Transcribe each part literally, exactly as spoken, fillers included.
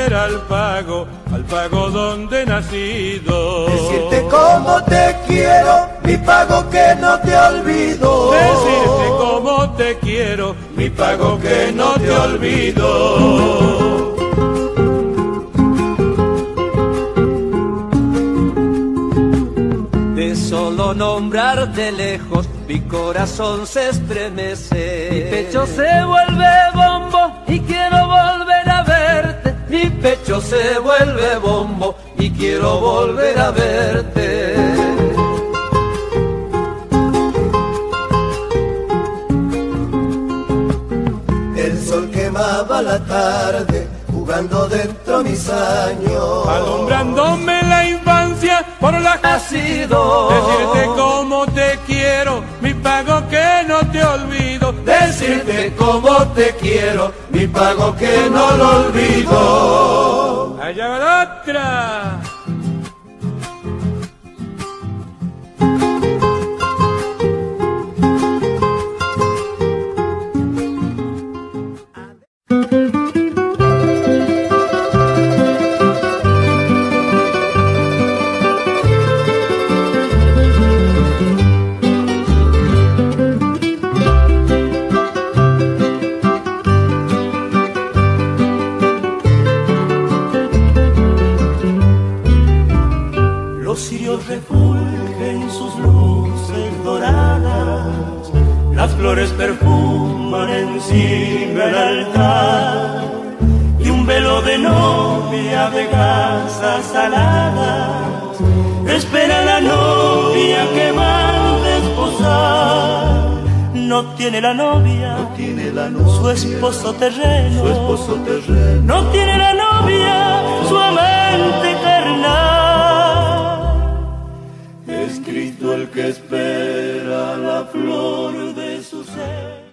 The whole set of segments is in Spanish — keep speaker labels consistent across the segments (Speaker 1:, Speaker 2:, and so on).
Speaker 1: volver al pago, al pago donde he nacido.
Speaker 2: Decirte cómo te quiero, mi pago que no te olvido.
Speaker 1: Decirte cómo te quiero, mi pago que no te olvido.
Speaker 3: De solo nombrarte lejos, mi corazón se estremece.
Speaker 4: Mi pecho se vuelve bombo y quiero volver a verte.
Speaker 3: Mi pecho se vuelve bombo y quiero volver a verte.
Speaker 2: El sol quemaba la tarde, jugando dentro mis años,
Speaker 1: alumbrándome la infancia por la
Speaker 3: nacido.
Speaker 1: Decirte cómo te quiero, mi pago que no te olvido.
Speaker 3: Decirte cómo te quiero, mi pago que no lo olvido.
Speaker 1: Allá va la otra.
Speaker 5: Refulgen sus luces doradas, las flores perfuman encima el altar, y un velo de novia de gasas saladas espera a la novia que va a desposar. No tiene la novia,
Speaker 2: no tiene la novia
Speaker 5: su esposo terreno,
Speaker 2: su esposo terreno.
Speaker 5: No tiene la novia su amante carnal.
Speaker 2: Escrito el que espera la flor de su ser.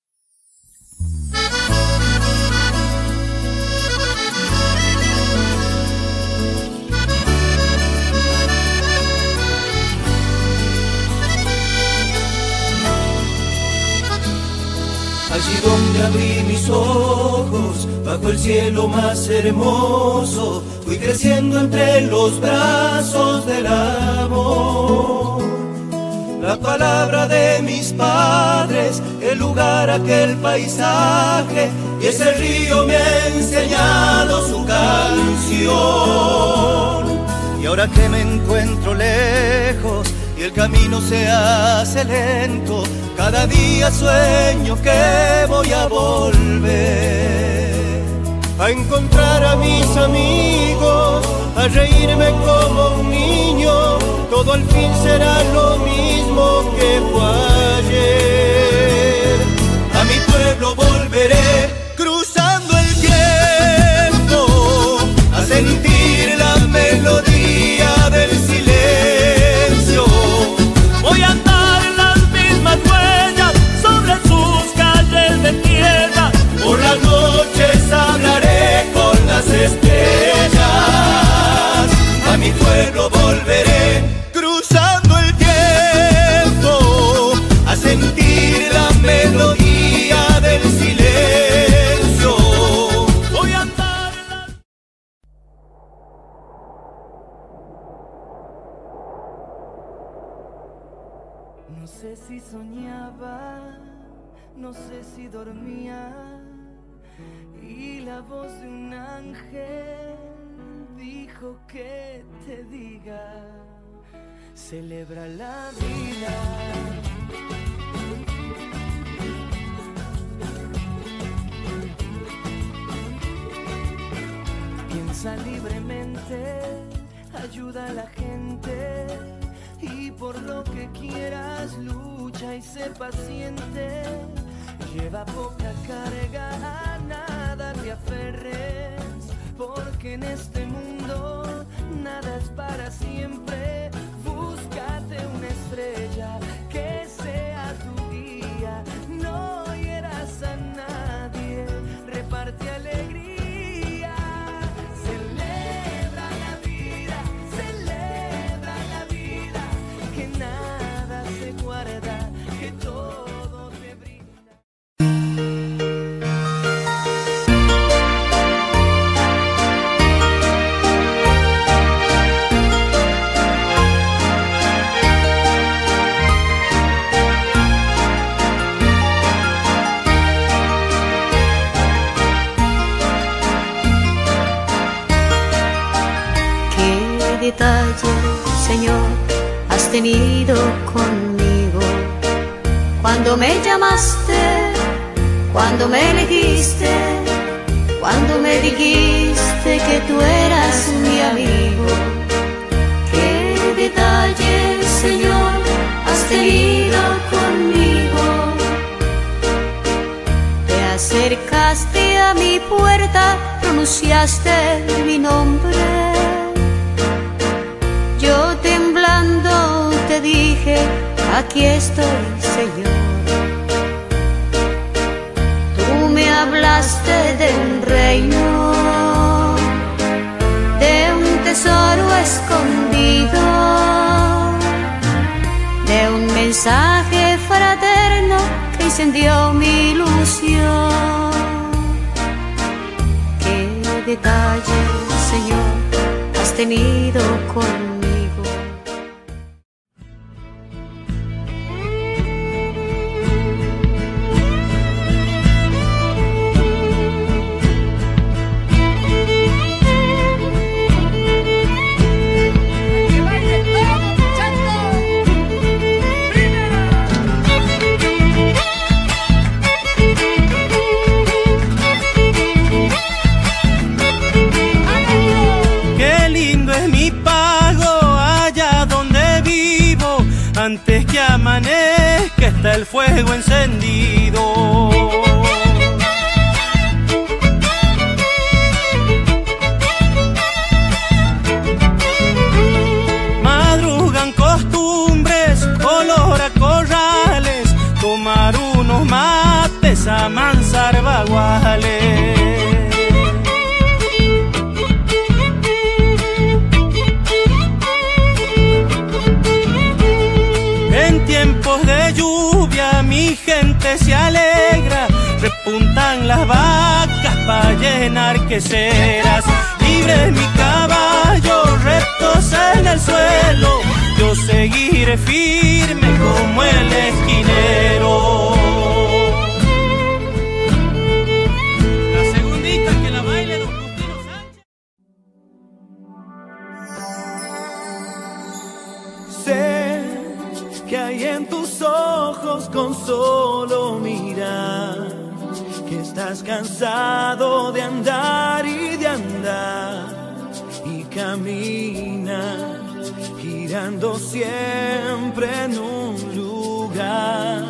Speaker 6: Allí donde abrí mis ojos, bajo el cielo más hermoso, fui creciendo entre los brazos del amor. La palabra de mis padres, el lugar, aquel paisaje, y ese río me ha enseñado su canción. Y ahora que me encuentro lejos y el camino se hace lento, cada día sueño que voy a volver a encontrar a mis amigos, a reírme como un niño. Todo al fin será lo mismo que fue ayer. A mi pueblo volveré cruzando el tiempo, a sentir la melodía del silencio. Voy a andar en las mismas huellas sobre sus calles de tierra. Por las noches hablaré con las estrellas. A mi pueblo volveré cruzando el tiempo, a sentir la melodía del silencio. Voy a andar en la...
Speaker 4: No sé si soñaba, no sé si dormía, y la voz de un ángel dijo que te diga: celebra la vida. Piensa libremente, ayuda a la gente, y por lo que quieras lucha y sé paciente. Lleva poca carga, a nada te aferres, porque en este mundo nada es para siempre. Búscate una estrella que sea tu guía, no hieras a nadie, reparte alegría. Celebra la vida, celebra la vida, que nada se guarda, que todo te brinda.
Speaker 7: detalle, Señor, has tenido conmigo. Cuando me llamaste, cuando me elegiste, cuando me dijiste que tú eras mi amigo. Qué detalle, Señor, has tenido conmigo. Te acercaste a mi puerta, pronunciaste mi nombre. Yo temblando te dije, aquí estoy, Señor. Tú me hablaste de un reino, de un tesoro escondido, de un mensaje fraterno que incendió mi ilusión. Qué detalle, Señor, has tenido conmigo.
Speaker 5: Antes que amanezca está el fuego encendido. Madrugan costumbres, olor a corrales, tomar unos mates, amansar baguales. Tiempos de lluvia mi gente se alegra, repuntan las vacas pa' llenar queseras. Libre mi caballo, rectos en el suelo, yo seguiré firme como el esquinero. La segundita que la baile Don Justino Sánchez.
Speaker 6: Sé que hay en tus ojos con solo mirar, que estás cansado de andar y de andar, y caminas girando siempre en un lugar.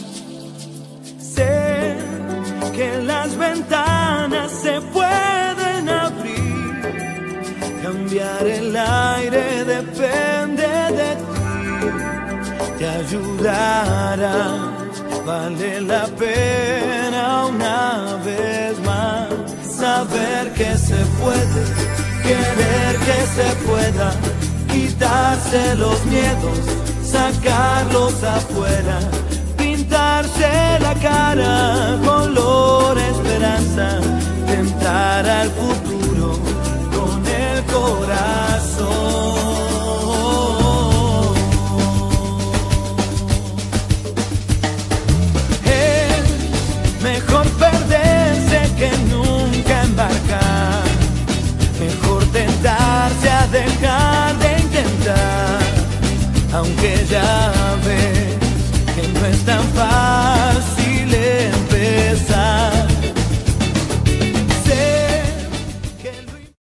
Speaker 6: Sé que las ventanas se pueden abrir, cambiar el aire depende de ti. Te ayudará, vale la pena una vez más saber que se puede, querer que se pueda, quitarse los miedos, sacarlos afuera, pintarse la cara, color esperanza, tentar al futuro con el corazón. Mejor perderse que nunca embarcar, mejor tentarse a dejar de intentar, aunque ya ves que no es tan fácil empezar. Sé que lo...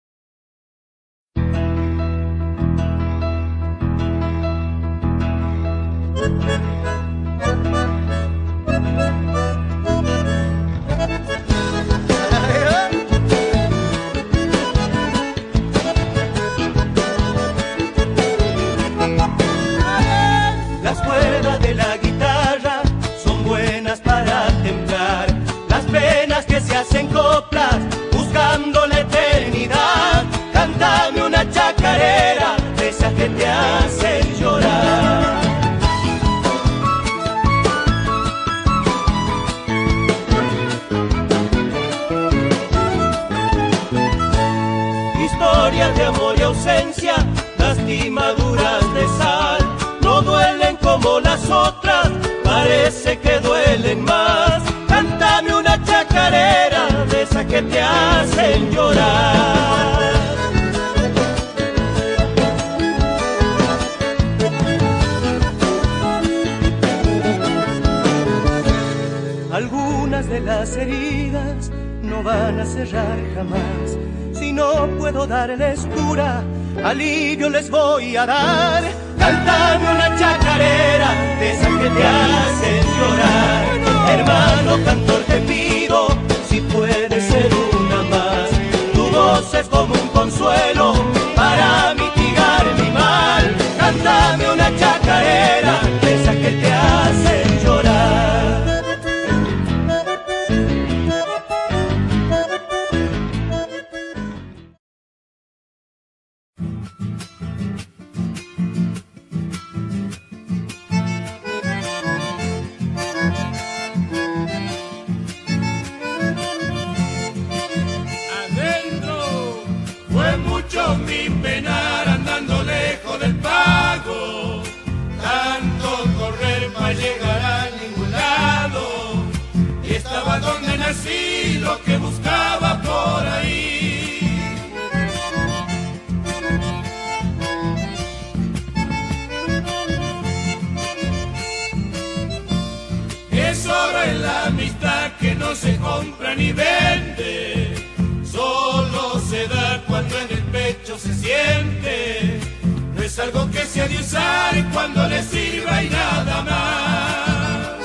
Speaker 3: Las cuerdas de la guitarra son buenas para temblar, las penas que se hacen coplas buscando la eternidad. Cántame una chacarera de esas que te hacen llorar. Historias de amor y ausencia, lastimaduras de sal, no duelen como las otras, parece que duelen más. Cántame una chacarera de esas que te hacen llorar. a cerrar jamás. Si no puedo darles cura, alivio les voy a dar. Cántame una chacarera de esas que te hacen llorar. Hermano cantor, te pido, si puede ser una más. Tu voz es como un consuelo para mitigar mi mal. Cántame una chacarera de esas que te hacen llorar.
Speaker 1: Mi penar andando lejos del pago, tanto correr para llegar a ningún lado, y estaba donde nací, lo que buscaba por ahí. Es hora en la amistad que no se compra ni vende, solo se da cuando en el pecho se siente. No es algo que se ha de usar cuando le sirva y nada más.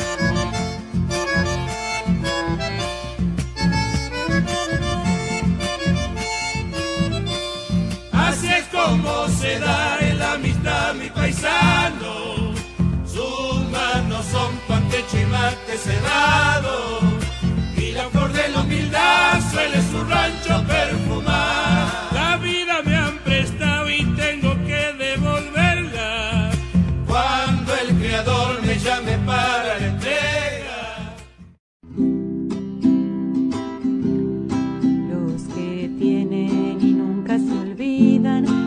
Speaker 1: Así es como se da en la amistad, mi paisano. Sus manos son pan, techo y mate cerrado, y la flor de la humildad suele su rancho perfumar. La vida me han prestado y tengo que devolverla cuando el Creador me llame para la entrega.
Speaker 8: Los que tienen y nunca se olvidan